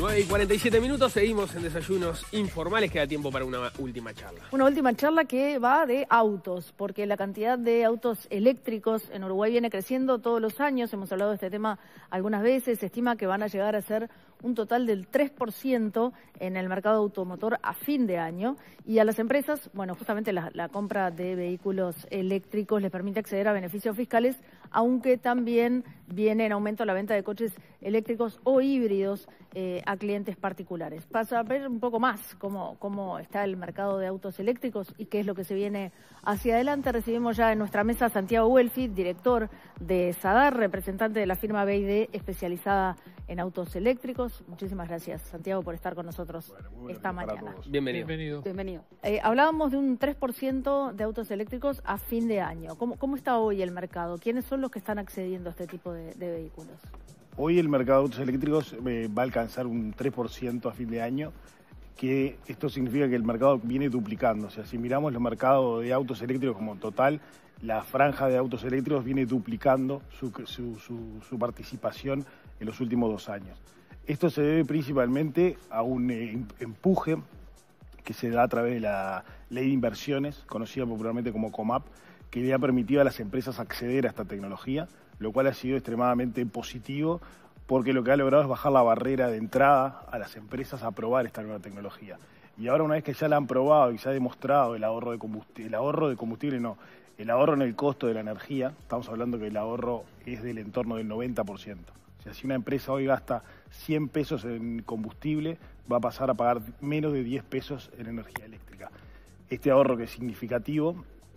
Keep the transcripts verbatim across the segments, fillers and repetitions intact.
nueve y cuarenta y siete minutos, seguimos en Desayunos Informales, queda tiempo para una última charla. Una última charla que va de autos, porque la cantidad de autos eléctricos en Uruguay viene creciendo todos los años, hemos hablado de este tema algunas veces, se estima que van a llegar a ser un total del tres por ciento en el mercado automotor a fin de año, y a las empresas, bueno, justamente la, la compra de vehículos eléctricos les permite acceder a beneficios fiscales, aunque también viene en aumento la venta de coches eléctricos o híbridos eh, a clientes particulares. Para ver un poco más cómo, cómo está el mercado de autos eléctricos y qué es lo que se viene hacia adelante, recibimos ya en nuestra mesa a Santiago Welfi, director de SADAR, representante de la firma B y D especializada en autos eléctricos. Muchísimas gracias, Santiago, por estar con nosotros bueno, esta mañana. Bienvenido. Bienvenido. Bienvenido. Eh, hablábamos de un tres por ciento de autos eléctricos a fin de año. ¿Cómo, cómo está hoy el mercado? ¿Quiénes son los que están accediendo a este tipo de, de vehículos? Hoy el mercado de autos eléctricos eh, va a alcanzar un tres por ciento a fin de año, que esto significa que el mercado viene duplicando. O sea, si miramos los mercados de autos eléctricos como total, la franja de autos eléctricos viene duplicando su, su, su, su participación en los últimos dos años. Esto se debe principalmente a un eh, empuje que se da a través de la ley de inversiones, conocida popularmente como COMAP, que le ha permitido a las empresas acceder a esta tecnología, lo cual ha sido extremadamente positivo porque lo que ha logrado es bajar la barrera de entrada a las empresas a probar esta nueva tecnología. Y ahora, una vez que ya la han probado y se ha demostrado el ahorro de combustible, el ahorro de combustible no, el ahorro en el costo de la energía, estamos hablando que el ahorro es del entorno del noventa por ciento. O sea, si una empresa hoy gasta cien pesos en combustible, va a pasar a pagar menos de diez pesos en energía eléctrica. Este ahorro, que es significativo,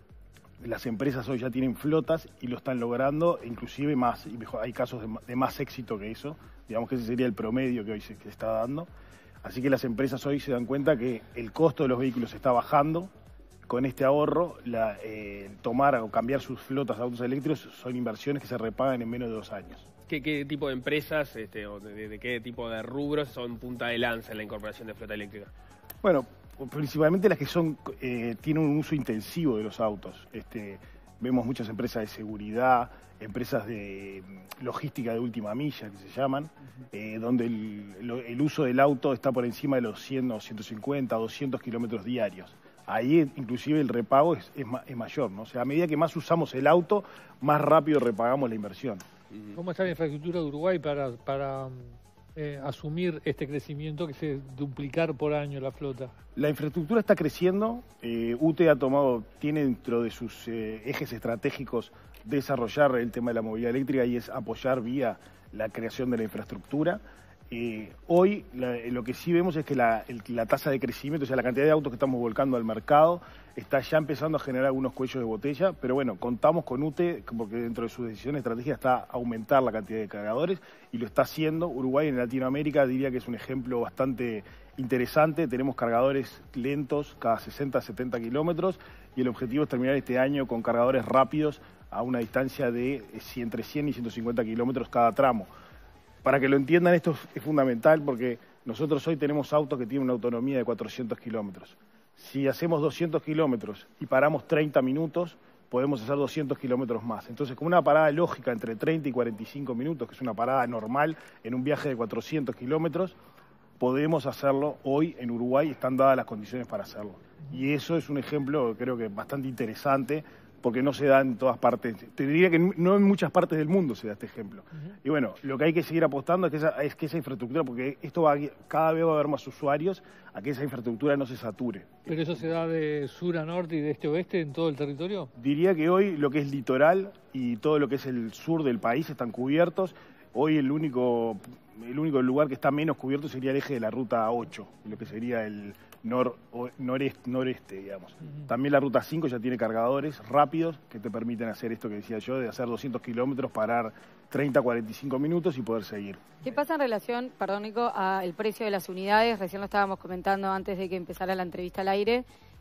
las empresas hoy ya tienen flotas y lo están logrando, inclusive más, y mejor, hay casos de, de más éxito que eso, digamos que ese sería el promedio que hoy se que está dando. Así que las empresas hoy se dan cuenta que el costo de los vehículos está bajando. Con este ahorro, la, eh, tomar o cambiar sus flotas de autos eléctricos son inversiones que se repagan en menos de dos años. ¿Qué, qué tipo de empresas este, o de, de qué tipo de rubros son punta de lanza en la incorporación de flota eléctrica? Bueno, principalmente las que son eh, tienen un uso intensivo de los autos. Este, vemos muchas empresas de seguridad, empresas de logística de última milla, que se llaman, uh-huh. eh, donde el, el uso del auto está por encima de los cien o ciento cincuenta, doscientos kilómetros diarios. Ahí inclusive el repago es, es, es mayor, ¿no? O sea, a medida que más usamos el auto, más rápido repagamos la inversión. ¿Cómo está la infraestructura de Uruguay para, para eh, asumir este crecimiento que se duplicar por año la flota? La infraestructura está creciendo. Eh, U T E ha tomado, tiene dentro de sus eh, ejes estratégicos desarrollar el tema de la movilidad eléctrica y es apoyar vía la creación de la infraestructura. Eh, hoy la, lo que sí vemos es que la, el, la tasa de crecimiento, o sea, la cantidad de autos que estamos volcando al mercado, está ya empezando a generar algunos cuellos de botella, pero bueno, contamos con U T E, porque dentro de sus decisiones estratégicas está aumentar la cantidad de cargadores, y lo está haciendo. Uruguay en Latinoamérica diría que es un ejemplo bastante interesante. Tenemos cargadores lentos cada sesenta a setenta kilómetros, y el objetivo es terminar este año con cargadores rápidos a una distancia de entre cien y ciento cincuenta kilómetros cada tramo. Para que lo entiendan, esto es fundamental porque nosotros hoy tenemos autos que tienen una autonomía de cuatrocientos kilómetros. Si hacemos doscientos kilómetros y paramos treinta minutos, podemos hacer doscientos kilómetros más. Entonces, con una parada lógica entre treinta y cuarenta y cinco minutos, que es una parada normal en un viaje de cuatrocientos kilómetros, podemos hacerlo hoy en Uruguay, están dadas las condiciones para hacerlo. Y eso es un ejemplo, creo que bastante interesante, porque no se da en todas partes. Te diría que no en muchas partes del mundo se da este ejemplo. Uh-huh. Y bueno, lo que hay que seguir apostando es que, esa, es que esa infraestructura, porque esto va a, cada vez va a haber más usuarios, a que esa infraestructura no se sature. ¿Pero eso se da de sur a norte y de este a oeste en todo el territorio? Diría que hoy lo que es litoral y todo lo que es el sur del país están cubiertos. Hoy el único, el único lugar que está menos cubierto sería el eje de la ruta ocho, lo que sería el nor, noreste, noreste, digamos. Uh-huh. También la ruta cinco ya tiene cargadores rápidos que te permiten hacer esto que decía yo, de hacer doscientos kilómetros, parar treinta a cuarenta y cinco minutos y poder seguir. ¿Qué pasa en relación, perdón Nico, al precio de las unidades? Recién lo estábamos comentando antes de que empezara la entrevista al aire.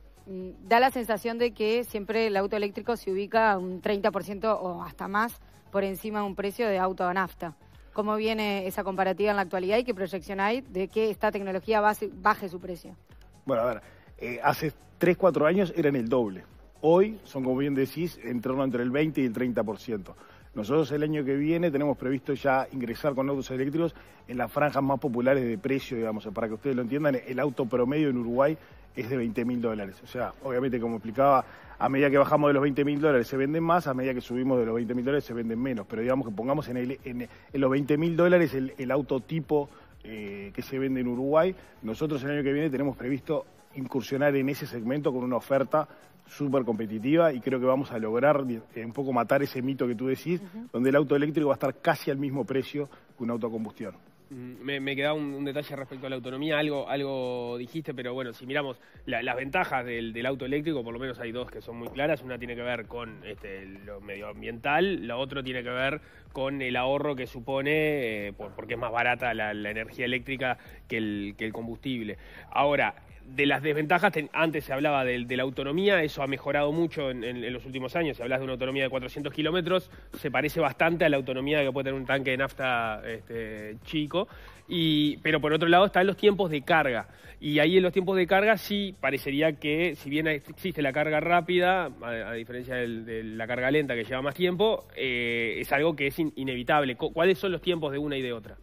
Da la sensación de que siempre el auto eléctrico se ubica un treinta por ciento o hasta más por encima de un precio de auto a nafta. ¿Cómo viene esa comparativa en la actualidad y qué proyección hay de que esta tecnología base, baje su precio? Bueno, a ver, eh, hace tres, cuatro años eran el doble. Hoy son, como bien decís, en torno entre el veinte y el treinta por ciento. Nosotros el año que viene tenemos previsto ya ingresar con autos eléctricos en las franjas más populares de precio, digamos, para que ustedes lo entiendan, el auto promedio en Uruguay es de veinte mil dólares. O sea, obviamente, como explicaba, a medida que bajamos de los veinte mil dólares se venden más, a medida que subimos de los veinte mil dólares se venden menos. Pero digamos que pongamos en, el, en, en los veinte mil dólares el, el auto tipo eh, que se vende en Uruguay. Nosotros el año que viene tenemos previsto incursionar en ese segmento con una oferta súper competitiva y creo que vamos a lograr un poco matar ese mito que tú decís, uh-huh. donde el auto eléctrico va a estar casi al mismo precio que un auto a combustión. Me, me queda un, un detalle respecto a la autonomía, algo algo dijiste, pero bueno, si miramos la, las ventajas del, del auto eléctrico, por lo menos hay dos que son muy claras. Una tiene que ver con este, lo medioambiental, la otra tiene que ver con el ahorro que supone, eh, por, porque es más barata la, la energía eléctrica que el, que el combustible. Ahora, de las desventajas, antes se hablaba de, de la autonomía, eso ha mejorado mucho en, en, en los últimos años. Si hablas de una autonomía de cuatrocientos kilómetros, se parece bastante a la autonomía que puede tener un tanque de nafta este, chico. Y, pero por otro lado están los tiempos de carga. Y ahí en los tiempos de carga sí parecería que, si bien existe la carga rápida, a, a diferencia del, de la carga lenta que lleva más tiempo, eh, es algo que es in, inevitable. ¿Cuáles son los tiempos de una y de otra?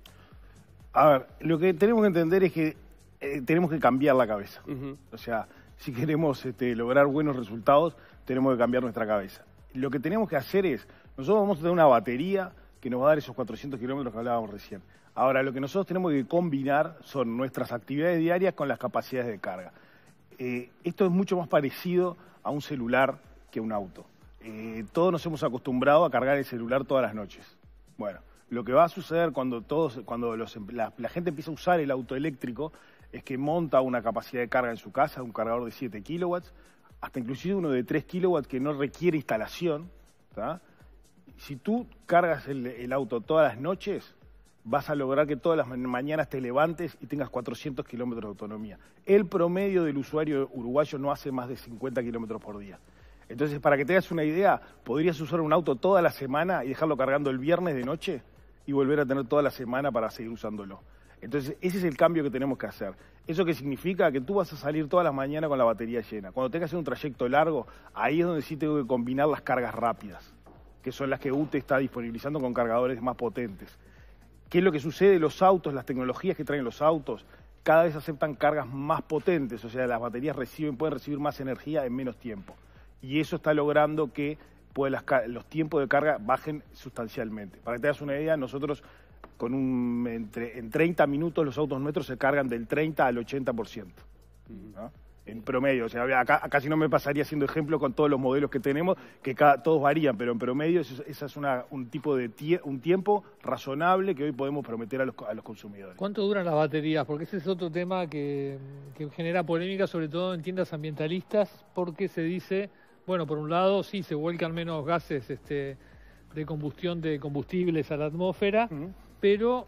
A ver, lo que tenemos que entender es que Eh, tenemos que cambiar la cabeza. Uh-huh. O sea, si queremos este, lograr buenos resultados, tenemos que cambiar nuestra cabeza. Lo que tenemos que hacer es, nosotros vamos a tener una batería que nos va a dar esos cuatrocientos kilómetros que hablábamos recién. Ahora, lo que nosotros tenemos que combinar son nuestras actividades diarias con las capacidades de carga. Eh, esto es mucho más parecido a un celular que a un auto. Eh, todos nos hemos acostumbrado a cargar el celular todas las noches. Bueno, lo que va a suceder cuando, todos, cuando los, la, la gente empieza a usar el auto eléctrico es que monta una capacidad de carga en su casa, un cargador de siete kilowatts, hasta inclusive uno de tres kilowatts que no requiere instalación. ¿tá? Si tú cargas el, el auto todas las noches, vas a lograr que todas las mañanas te levantes y tengas cuatrocientos kilómetros de autonomía. El promedio del usuario uruguayo no hace más de cincuenta kilómetros por día. Entonces, para que te hagas una idea, podrías usar un auto toda la semana y dejarlo cargando el viernes de noche y volver a tener toda la semana para seguir usándolo. Entonces, ese es el cambio que tenemos que hacer. ¿Eso qué significa? Que tú vas a salir todas las mañanas con la batería llena. Cuando tengas que hacer un trayecto largo, ahí es donde sí tengo que combinar las cargas rápidas, que son las que U T E está disponibilizando con cargadores más potentes. ¿Qué es lo que sucede? Los autos, las tecnologías que traen los autos, cada vez aceptan cargas más potentes, o sea, las baterías reciben, pueden recibir más energía en menos tiempo. Y eso está logrando que pues, las, los tiempos de carga bajen sustancialmente. Para que te hagas una idea, nosotros con un, entre, en treinta minutos los autos nuestros se cargan del treinta al ochenta por ciento. ¿no? En promedio, o sea, acá, acá si no me pasaría haciendo ejemplo con todos los modelos que tenemos, que cada, todos varían, pero en promedio ese es, es una, un tipo de tie, un tiempo razonable que hoy podemos prometer a los, a los consumidores. ¿Cuánto duran las baterías? Porque ese es otro tema que, que genera polémica, sobre todo en tiendas ambientalistas, porque se dice, bueno, por un lado sí se vuelcan menos gases este, de combustión de combustibles a la atmósfera, uh-huh. pero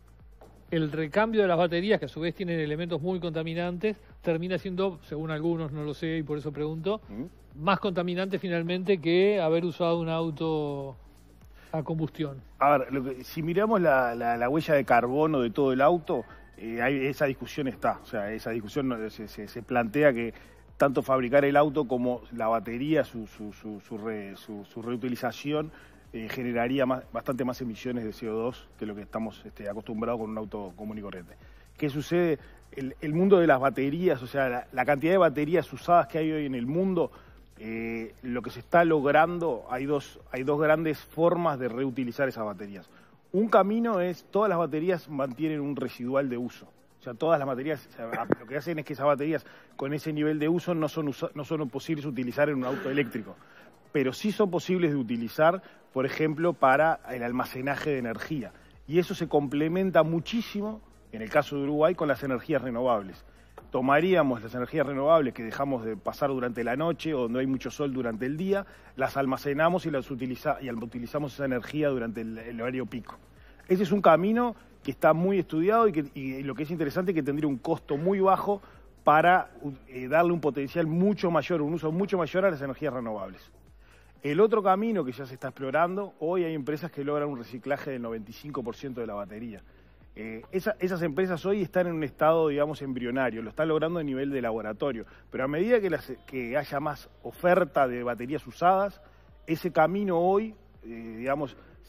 el recambio de las baterías, que a su vez tienen elementos muy contaminantes, termina siendo, según algunos, no lo sé y por eso pregunto, ¿Mm? más contaminante finalmente que haber usado un auto a combustión. A ver, lo que, si miramos la, la, la huella de carbono de todo el auto, eh, hay, esa discusión está, o sea, esa discusión se, se, se plantea que tanto fabricar el auto como la batería, su, su, su, su, re, su, su reutilización, Eh, generaría más, bastante más emisiones de C O dos que lo que estamos este, acostumbrados con un auto común y corriente. ¿Qué sucede? El, el mundo de las baterías, o sea, la, la cantidad de baterías usadas que hay hoy en el mundo, eh, lo que se está logrando, hay dos, hay dos grandes formas de reutilizar esas baterías. Un camino es, todas las baterías mantienen un residual de uso. O sea, todas las baterías, o sea, lo que hacen es que esas baterías con ese nivel de uso no son, no son posibles utilizar en un auto eléctrico, pero sí son posibles de utilizar, por ejemplo, para el almacenaje de energía. Y eso se complementa muchísimo, en el caso de Uruguay, con las energías renovables. Tomaríamos las energías renovables que dejamos de pasar durante la noche o donde hay mucho sol durante el día, las almacenamos y las utiliza, y utilizamos esa energía durante el, el horario pico. Ese es un camino que está muy estudiado y, que, y lo que es interesante es que tendría un costo muy bajo para eh, darle un potencial mucho mayor, un uso mucho mayor a las energías renovables. El otro camino que ya se está explorando, hoy hay empresas que logran un reciclaje del noventa y cinco por ciento de la batería. Eh, esa, esas empresas hoy están en un estado, digamos, embrionario, lo están logrando a nivel de laboratorio, pero a medida que, las, que haya más oferta de baterías usadas, ese camino hoy, eh, digamos,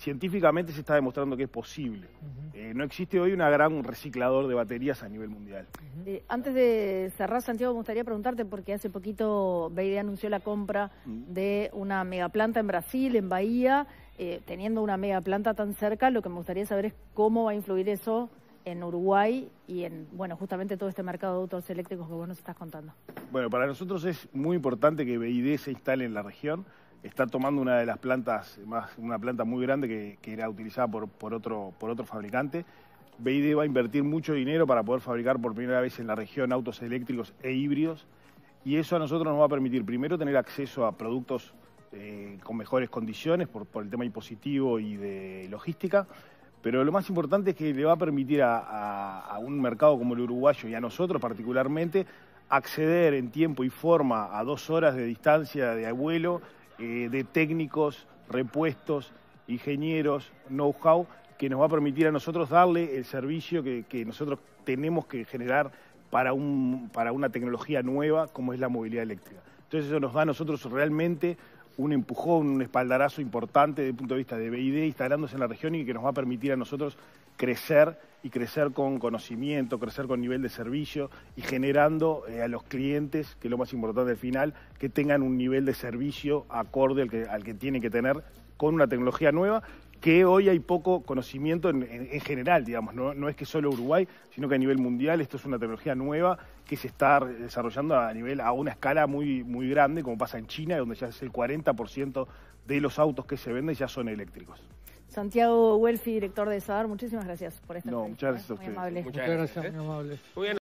científicamente se está demostrando que es posible. Uh-huh. eh, no existe hoy una gran reciclador de baterías a nivel mundial. Uh-huh. eh, antes de cerrar, Santiago, me gustaría preguntarte, porque hace poquito B I D anunció la compra uh-huh. de una megaplanta en Brasil, en Bahía. Eh, teniendo una megaplanta tan cerca, lo que me gustaría saber es cómo va a influir eso en Uruguay y en, bueno, justamente todo este mercado de autos eléctricos que vos nos estás contando. Bueno, para nosotros es muy importante que B I D se instale en la región. Está tomando una de las plantas, más una planta muy grande que, que era utilizada por, por, otro, por otro fabricante. B I D va a invertir mucho dinero para poder fabricar por primera vez en la región autos eléctricos e híbridos, y eso a nosotros nos va a permitir primero tener acceso a productos eh, con mejores condiciones por, por el tema impositivo y de logística, pero lo más importante es que le va a permitir a, a, a un mercado como el uruguayo y a nosotros particularmente acceder en tiempo y forma a dos horas de distancia de vuelo, eh, de técnicos, repuestos, ingenieros, know-how, que nos va a permitir a nosotros darle el servicio que, que nosotros tenemos que generar para, un, para una tecnología nueva como es la movilidad eléctrica. Entonces eso nos da a nosotros realmente un empujón, un espaldarazo importante desde el punto de vista de B I D instalándose en la región y que nos va a permitir a nosotros crecer y crecer con conocimiento, crecer con nivel de servicio y generando eh, a los clientes, que es lo más importante al final, que tengan un nivel de servicio acorde al que, al que tienen que tener con una tecnología nueva, que hoy hay poco conocimiento en, en, en general, digamos, no, no es que solo Uruguay, sino que a nivel mundial esto es una tecnología nueva que se está desarrollando a nivel, a una escala muy, muy grande, como pasa en China, donde ya es el cuarenta por ciento de los autos que se venden ya son eléctricos. Santiago Guelfi, director de SADAR, muchísimas gracias por esta No, entrevista. muchas gracias a muy ustedes. amable. Muchas gracias, muy amable. Muy bien.